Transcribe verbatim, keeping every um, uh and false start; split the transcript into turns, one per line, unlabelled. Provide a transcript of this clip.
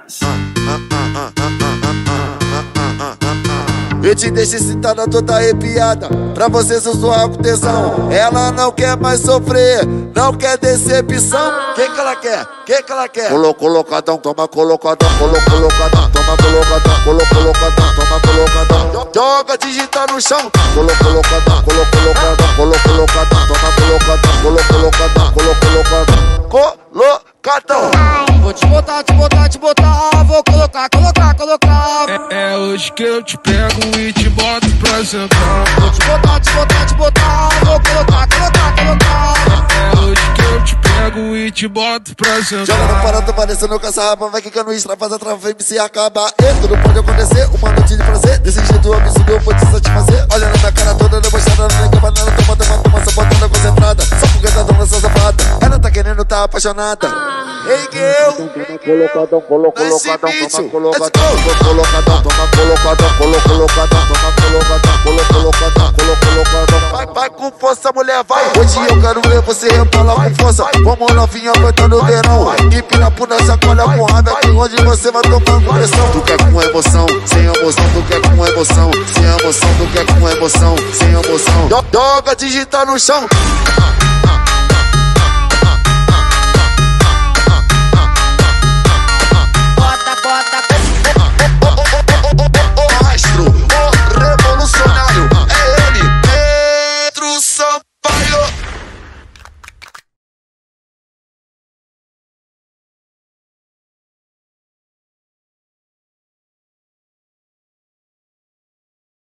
Eu te deixo excitada toda arrepiada, pra você sussurrar com tesão. Ela não quer mais sofrer, não quer decepção. Que que ela quer? Que que ela quer? Colo, colocadão, toma colocadão, colo, colocadão, toma colocadão, colo, colocadão, toma colocadão. Joga, digita no chão. Colo, colocadão, colo, colocadão, colo, colocadão, toma colocadão, colo, colocadão, colo, colocadão, colocadão.
Vou te botar, te botar, te botar, vou colocar, colocar, colocar.
É, é hoje que eu te pego e te boto pra sentar.
Vou te botar, te botar, te botar, vou colocar, colocar, colocar.
É hoje que eu te pego e te boto pra sentar.
Joga no parado, parecendo caça-rapa, vai quicando, extravasa, trava, M C acaba. E tudo pode acontecer, uma noite de prazer. Desse jeito absurdo eu vou te satisfazer. Olha na minha cara toda debochada, não liga pra nela, toma, toma, toma, só botando concentrada. Só porque tá dando essa safada, ela tá querendo, tá apaixonada. Ei, girl,
Colocadão, colo, colocadão, toma colocadão,
colocadão, toma colocadão, colo, colocadão, toma colocadão, colo, colocadão, colo, colocadão. Vai, vai com força, mulher, vai. Hoje eu quero ver você rebolar com força. Vamos novinha aguentando o verão. Empina por nessa colha com raiva, aqui onde você vai tomando pressão. Tu quer com emoção, sem emoção, tu quer com emoção, sem emoção, tu quer com emoção, sem emoção. Joga, digita no chão.